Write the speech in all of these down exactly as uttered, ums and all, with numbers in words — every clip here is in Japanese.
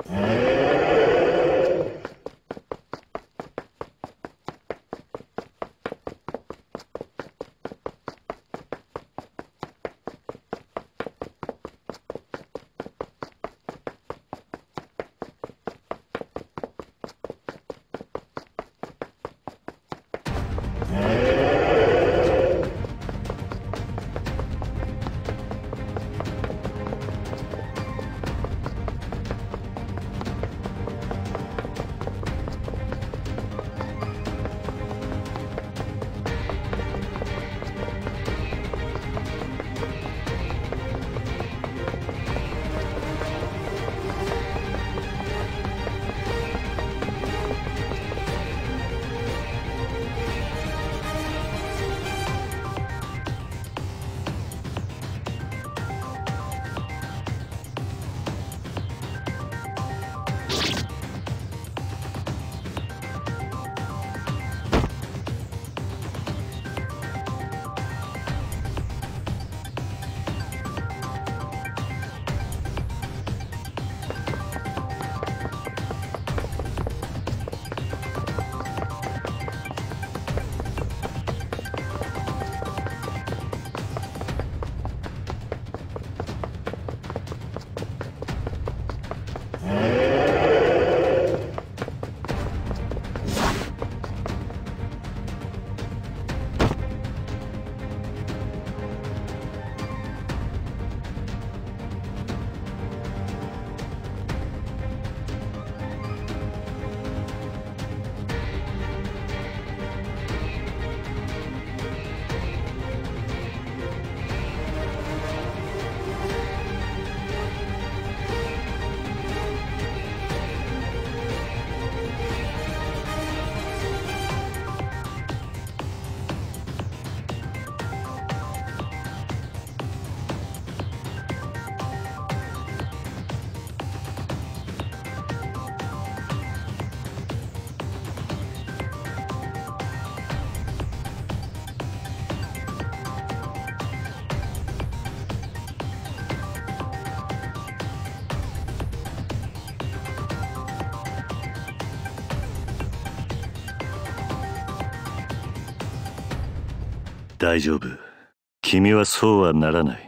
大丈夫。君はそうはならない。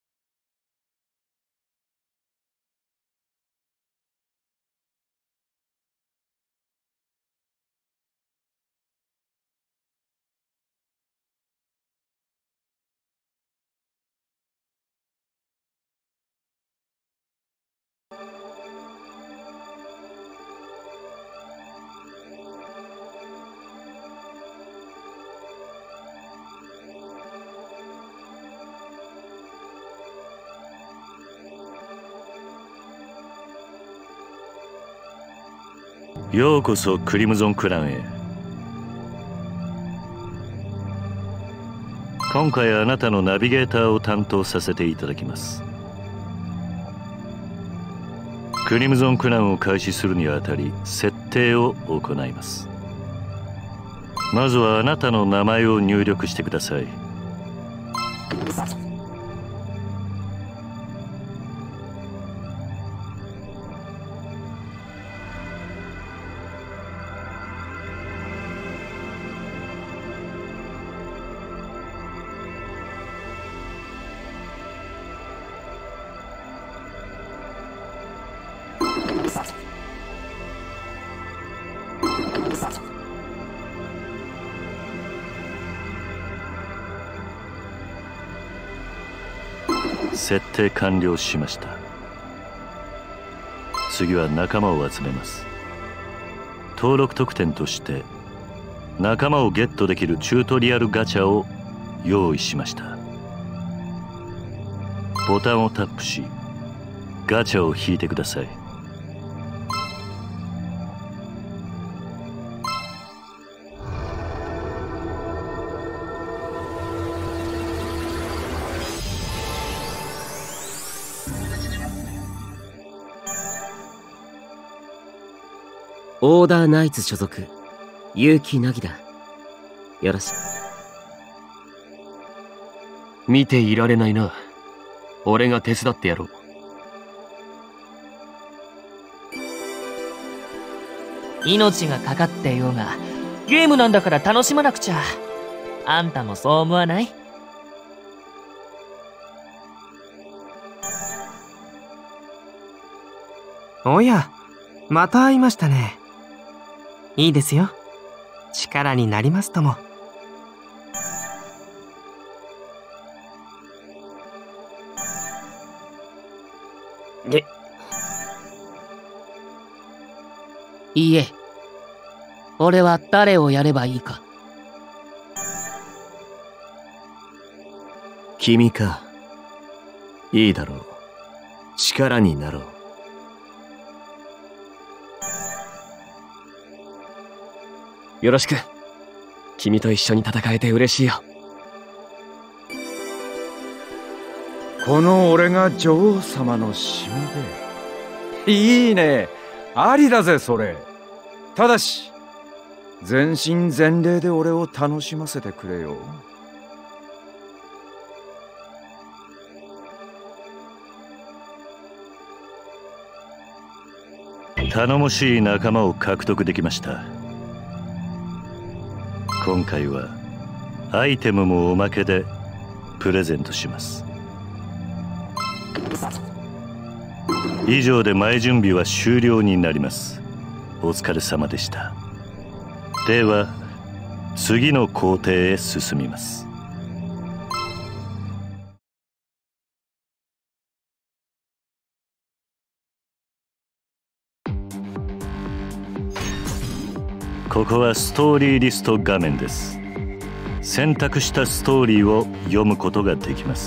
ようこそクリムゾンクランへ。今回あなたのナビゲーターを担当させていただきます。クリムゾンクランを開始するにあたり設定を行います。まずはあなたの名前を入力してください。設定完了しました。次は仲間を集めます。登録特典として仲間をゲットできるチュートリアルガチャを用意しました。ボタンをタップしガチャを引いてください。 オーダーナイツ所属結城凪だ。よろしく。 見ていられないな。俺が手伝ってやろう。 命がかかっていようが、ゲームなんだから楽しまなくちゃ。あんたもそう思わない？ おや、また会いましたね。いいですよ。力になりますとも。 げいいえ。俺は誰をやればいいか。 君か。いいだろう。力になろう。よろしく。君と一緒に戦えて嬉しいよ。 この俺が女王様のしもべ。いいね。ありだぜそれ。ただし全身全霊で俺を楽しませてくれよ。 頼もしい仲間を獲得できました。今回はアイテムもおまけでプレゼントします。以上で前準備は終了になります。お疲れ様でした。では次の工程へ進みます。ここはストーリーリスト画面です。選択したストーリーを読むことができます。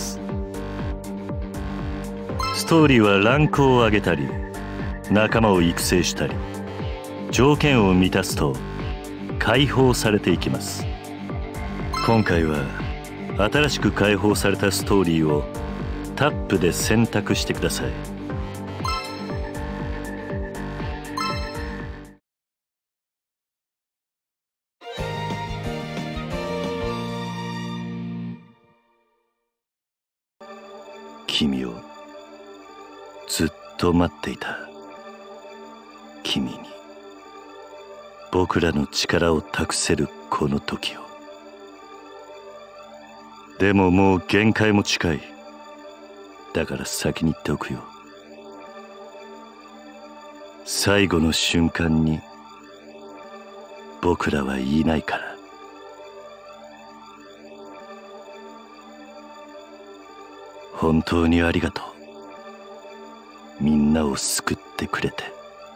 ストーリーはランクを上げたり仲間を育成したり条件を満たすと解放されていきます。今回は新しく解放されたストーリーをタップで選択してください。君をずっと待っていた。君に僕らの力を託せるこの時を。でももう限界も近い。だから先に言っておくよ。最後の瞬間に僕らはいないから。本当にありがとう。みんなを救ってくれて。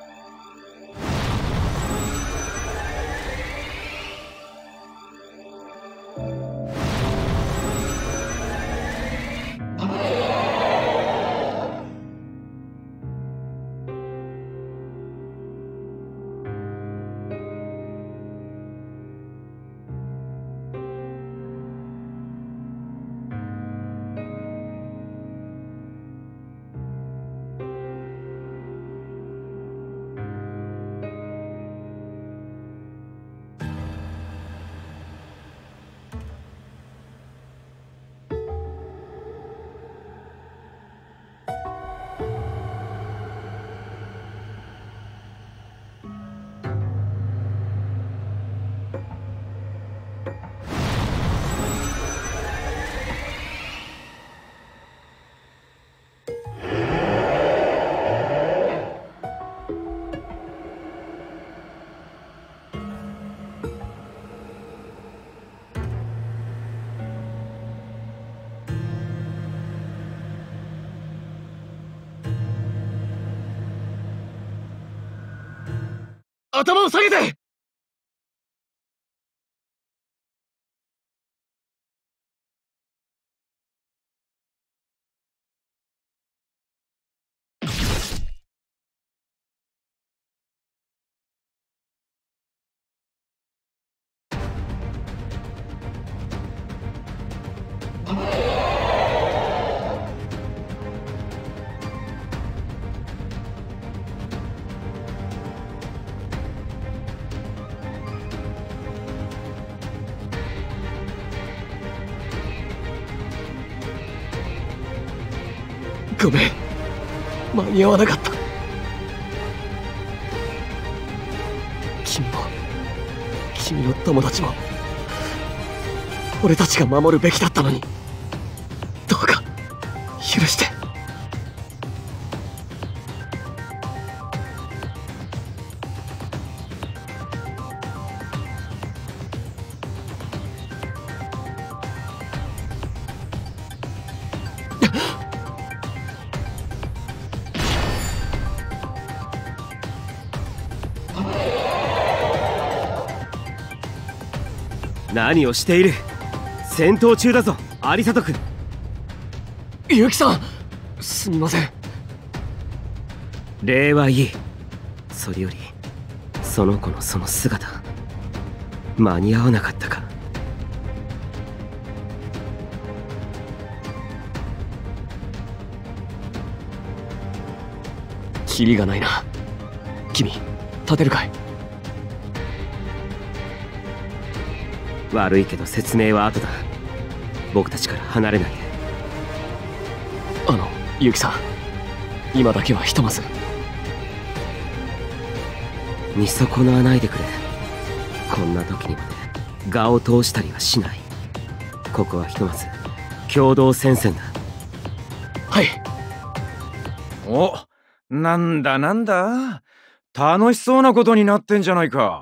頭を下げて。ごめん、間に合わなかった。 君の友達も俺たちが守るべきだったのに、どうか許して。 何をしている。戦闘中だぞアリサト君。 結城さん、すみません。 礼はいい。それよりその子のその姿、間に合わなかったか。 キリがないな。君立てるかい？ 悪いけど説明は後だ。僕たちから離れないで。 あの結城さん、今だけはひとまず。 見損なわないでくれ。こんな時にまで我を通したりはしない。ここはひとまず共同戦線だ。 はい。 お、なんだなんだ、楽しそうなことになってんじゃないか。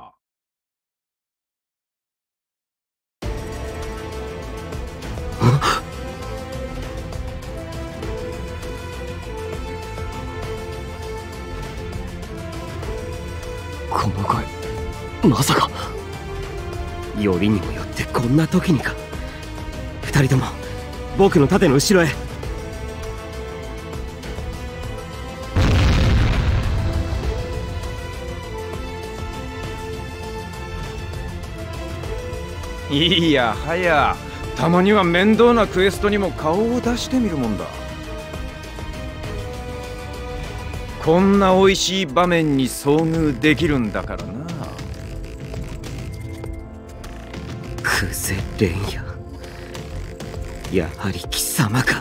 この声、まさか。 よりにもよってこんな時にか。二人とも僕の盾の後ろへ。 いやはや、たまには面倒なクエストにも顔を出してみるもんだ。こんな美味しい場面に遭遇できるんだからな。 クゼレンヤ、やはり貴様か。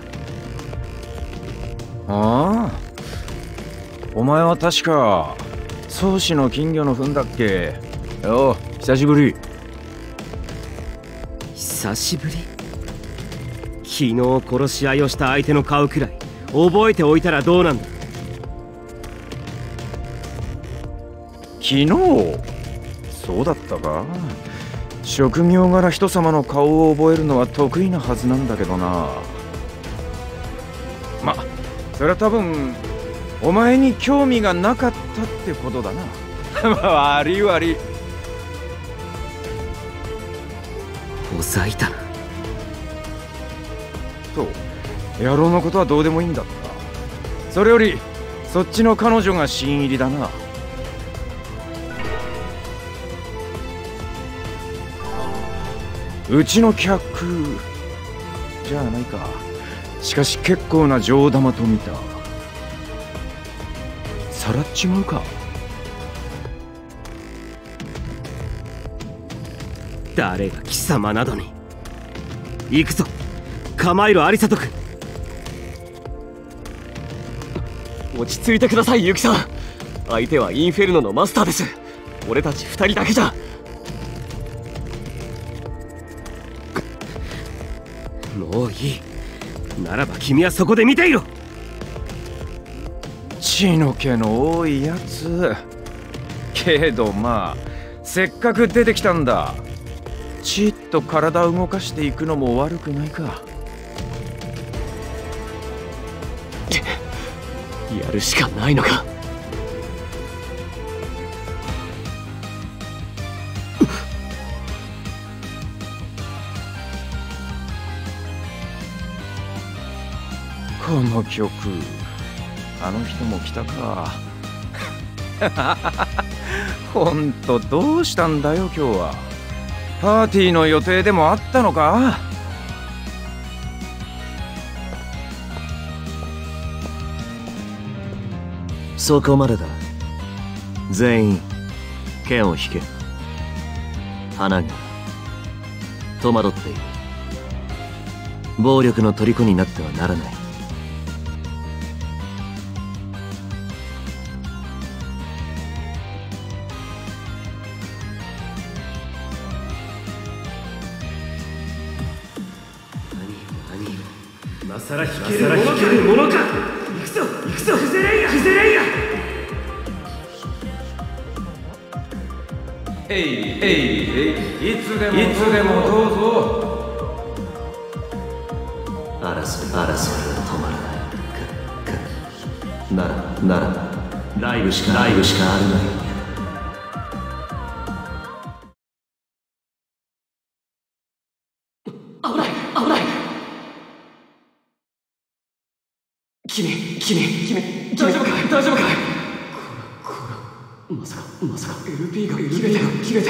ああ、お前は確か宗師の金魚の糞だっけ。よう、久しぶり。 久しぶり。昨日殺し合いをした相手の顔くらい覚えておいたらどうなんだ。 昨日そうだったか。職業柄人様の顔を覚えるのは得意なはずなんだけどな。ま、それは多分お前に興味がなかったってことだな。悪い悪い。 ほざいたな。 と野郎のことはどうでもいいんだった。それよりそっちの彼女が新入りだな。うちの客じゃないか。しかし結構な上玉と見た。さらっちまうか。 誰が貴様などに。行くぞ、構えろアリサト君。 落ち着いてください結城さん。相手はインフェルノのマスターです。俺たち二人だけじゃ。 もういい。ならば君はそこで見ていろ。 血の気の多いやつ。けどまあせっかく出てきたんだ。ちっと体を動かしていくのも悪くないか。 やるしかないのか。 この曲、あの人も来たか。ほんとどうしたんだよ今日は。パーティーの予定でもあったのか。 そこまでだ。全員剣を引け。花が戸惑っている。暴力の虜になってはならない。 更引けるものか。行くぞ行くぞ。フゼレイヤフゼレイヤ。 えいえいえい、いつでもいつでもどうぞ。 争い争いは止まらないかかならならライブしかライブしかあるまい。危ない危ない。君君君大丈夫か大丈夫か。これこれまさかまさか エルピー が切れて切れて。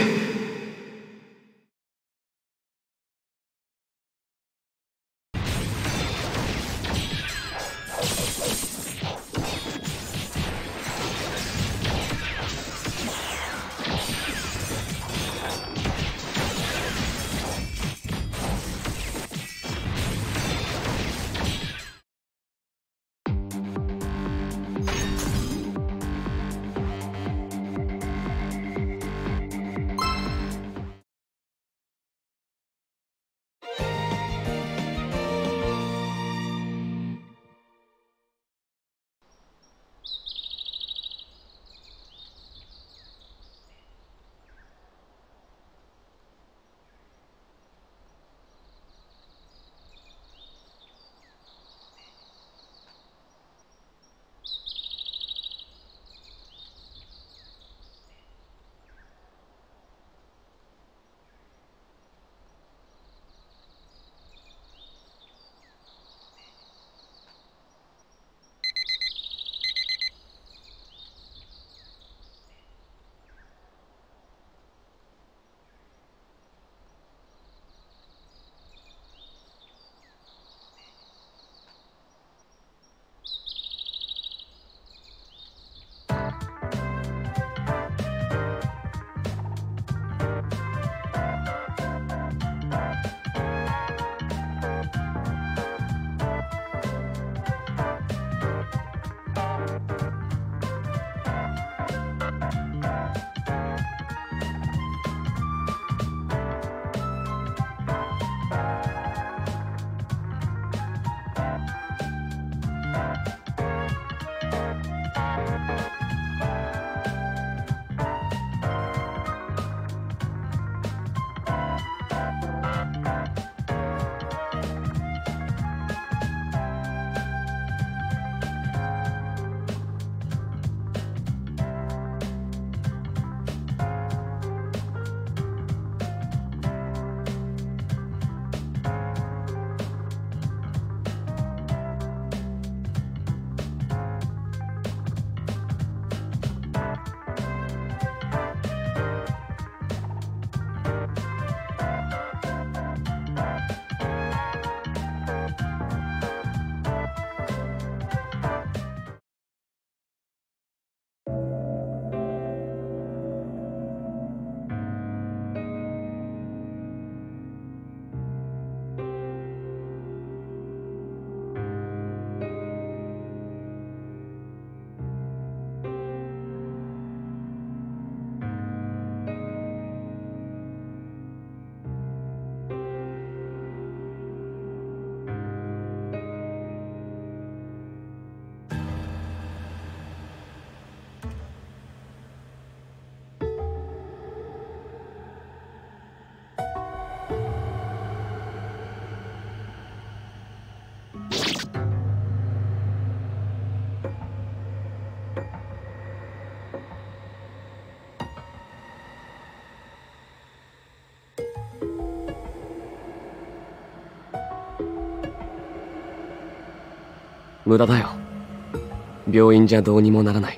無駄だよ。病院じゃどうにもならない。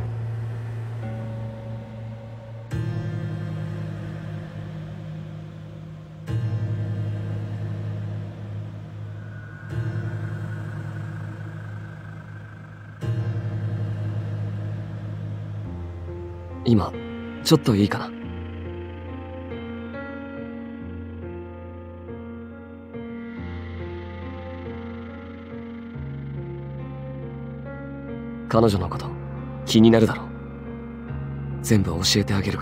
今ちょっといいかな。彼女のこと気になるだろう。全部教えてあげるから。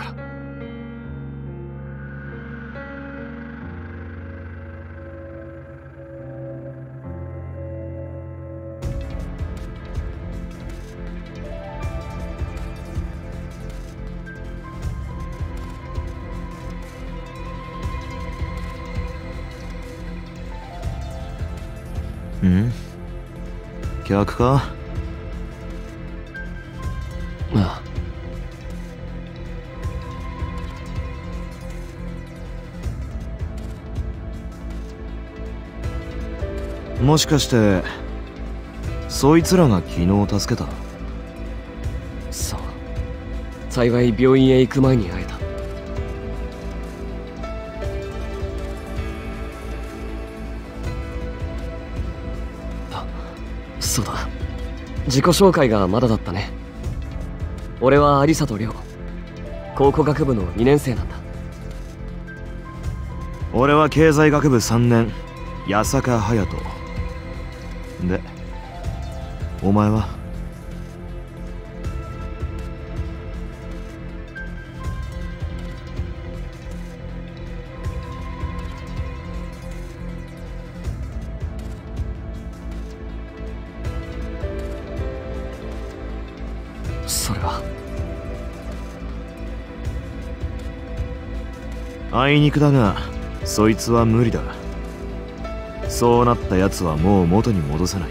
ん？客か？ ああ。もしかしてそいつらが昨日助けた？ そう。幸い病院へ行く前に会えた。あ、そうだ。自己紹介がまだだったね。俺は有里亮。考古学部のにねん生なんだ。 俺は経済学部さんねん八坂隼人で、お前は？ それはあいにくだがそいつは無理だ。そうなったやつはもう元に戻せない。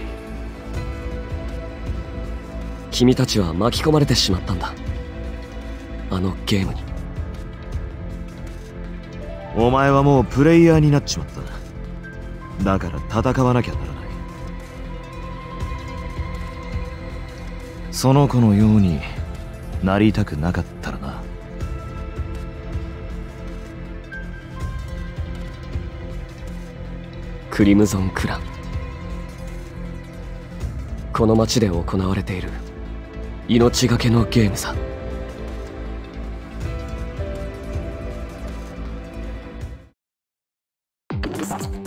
君たちは巻き込まれてしまったんだ、あのゲームに。 お前はもうプレイヤーになっちまった。だから戦わなきゃならない。その子のようになりたくなかったらな。 クリムゾンクラン、この街で行われている命がけのゲームさ。 you